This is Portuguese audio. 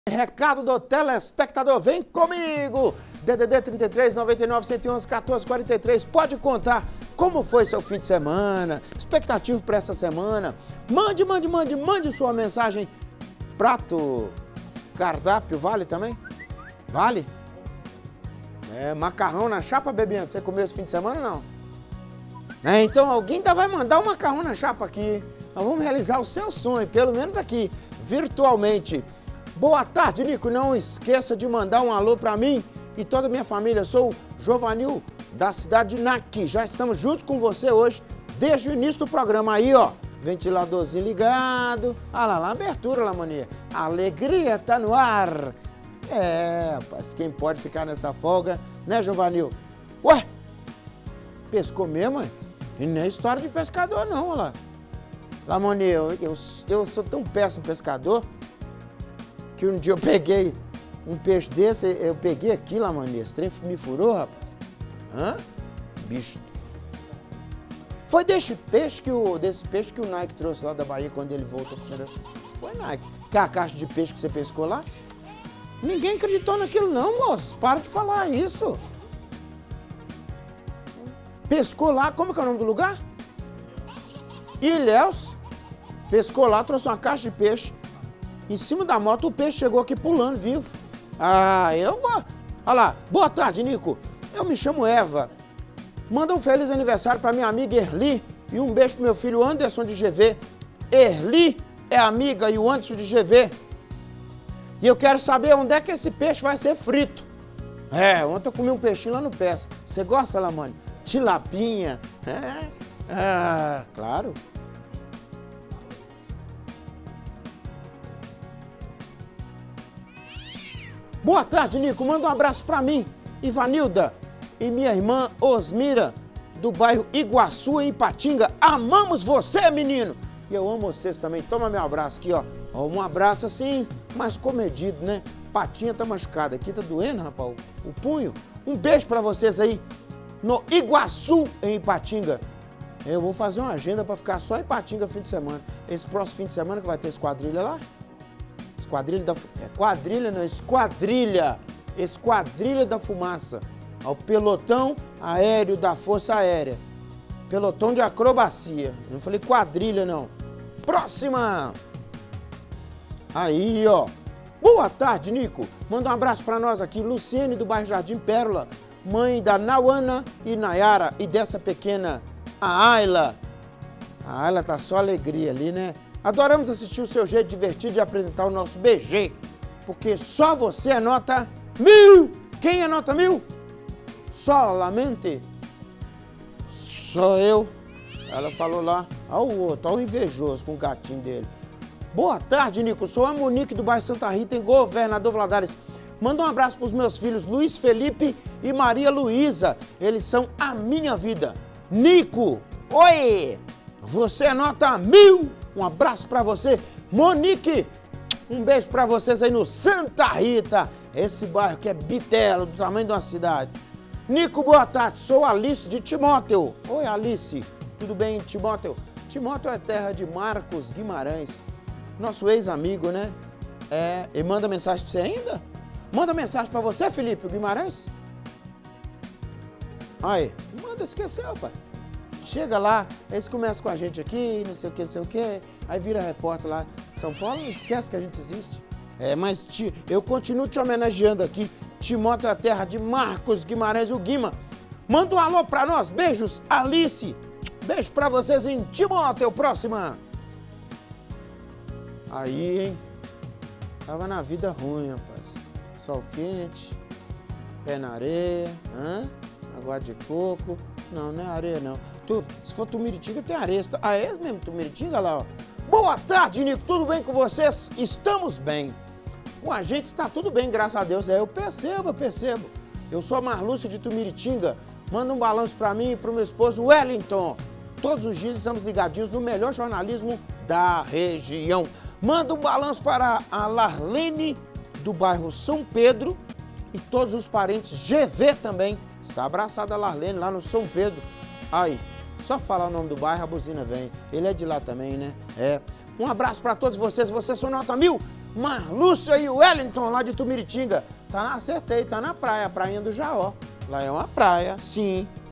Recado do telespectador, vem comigo! DDD 33 99 111 14 43. Pode contar como foi seu fim de semana, expectativa para essa semana. Mande sua mensagem. Prato, cardápio, vale também? Vale? Macarrão na chapa, Bebiano, você comeu esse fim de semana ou não? Então alguém ainda vai mandar um macarrão na chapa aqui. Nós vamos realizar o seu sonho, pelo menos aqui, virtualmente. Boa tarde, Nico. Não esqueça de mandar um alô para mim e toda a minha família. Sou o Jovanil, da cidade de Naqui. Já estamos juntos com você hoje, desde o início do programa aí, ó. Ventiladorzinho ligado. Ah lá, abertura, Lamonia. A alegria tá no ar. Rapaz, quem pode ficar nessa folga, né, Jovanil? Ué, pescou mesmo, hein? E não é história de pescador, não, olha lá. Lamonia, eu sou tão péssimo pescador que um dia eu peguei um peixe desse, eu peguei aqui, Lamonia, esse trem me furou, rapaz. Bicho. Foi desse peixe que o Nike trouxe lá da Bahia quando ele voltou. Foi Nike. Que é a caixa de peixe que você pescou lá? Ninguém acreditou naquilo não, moço. Para de falar isso. Pescou lá, como que é o nome do lugar? Ilhéus. Pescou lá, trouxe uma caixa de peixe. Em cima da moto, o peixe chegou aqui pulando vivo. Eu vou. Olha lá. Boa tarde, Nico. Eu me chamo Eva. Manda um feliz aniversário para minha amiga Erli e um beijo pro meu filho Anderson de GV. Erli é amiga e o Anderson de GV. E eu quero saber onde é que esse peixe vai ser frito. Ontem eu comi um peixinho lá no Peça. Você gosta, Lamani? Tilapinha. Claro. Boa tarde, Nico. Manda um abraço pra mim, Ivanilda e minha irmã Osmira, do bairro Iguaçu, em Ipatinga. Amamos você, menino! E eu amo vocês também. Toma meu abraço aqui, ó. Um abraço assim, mais comedido, né? Patinha tá machucada aqui, tá doendo, rapaz, o punho. Um beijo pra vocês aí, no Iguaçu, em Ipatinga. Eu vou fazer uma agenda pra ficar só em Ipatinga fim de semana. Esse próximo fim de semana que vai ter esquadrilha lá. Esquadrilha da Fumaça. Ao pelotão aéreo da Força Aérea. Pelotão de acrobacia. Não falei quadrilha, não. Próxima! Aí, ó. Boa tarde, Nico. Manda um abraço pra nós aqui. Luciene, do bairro Jardim Pérola. Mãe da Nauana e Nayara. E dessa pequena, a Ayla. A Ayla tá só alegria ali, né? Adoramos assistir o seu jeito divertido de apresentar o nosso BG, porque só você é nota 1000. Quem é nota 1000? Solamente só eu. Ela falou lá, ó o outro, ó o invejoso com o gatinho dele. Boa tarde, Nico. Sou a Monique do bairro Santa Rita, em Governador Valadares. Manda um abraço para os meus filhos Luiz Felipe e Maria Luísa. Eles são a minha vida. Nico, oi! Você é nota 1000. Um abraço pra você, Monique. Um beijo pra vocês aí no Santa Rita. Esse bairro que é bitelo, do tamanho de uma cidade. Nico, boa tarde. Sou Alice de Timóteo. Oi, Alice. Tudo bem, Timóteo? Timóteo é terra de Marcos Guimarães. Nosso ex-amigo, né? E manda mensagem pra você ainda? Manda mensagem pra você, Felipe Guimarães? Aí, manda, esqueceu, pai. Chega lá, eles começam com a gente aqui, não sei o que, aí vira repórter lá de São Paulo, esquece que a gente existe. Mas eu continuo te homenageando aqui. Timóteo é a terra de Marcos Guimarães, o Guima. Manda um alô pra nós, beijos, Alice. Beijo pra vocês em Timóteo, próxima. Aí, hein? Tava na vida ruim, rapaz. Sol quente, pé na areia, água de coco. Não é areia, não. Se for Tumiritinga, tem areia. É mesmo, Tumiritinga lá, ó. Boa tarde, Nico. Tudo bem com vocês? Estamos bem. Com a gente está tudo bem, graças a Deus. Eu percebo. Eu sou a Marlúcia de Tumiritinga. Manda um balanço para mim e para o meu esposo Wellington. Todos os dias estamos ligadinhos no melhor jornalismo da região. Manda um balanço para a Larlene, do bairro São Pedro. E todos os parentes GV também. Está abraçada a Larlene lá no São Pedro. Aí, só falar o nome do bairro, a buzina vem. Ele é de lá também, né? Um abraço para todos vocês. Vocês são nota 1000. Marlúcia e Wellington, lá de Tumiritinga. Acertei, tá na praia, a prainha do Jaó. Lá é uma praia, sim.